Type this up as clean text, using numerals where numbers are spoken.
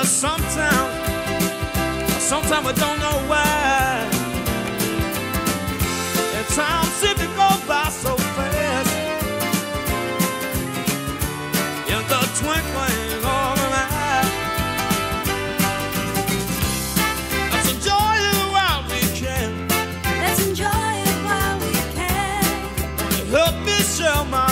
Well, sometimes I don't know why. And time seems to go by so fast. In the twinkling of an eye. Let's enjoy it while we can. Let's enjoy it while we can. Help me share my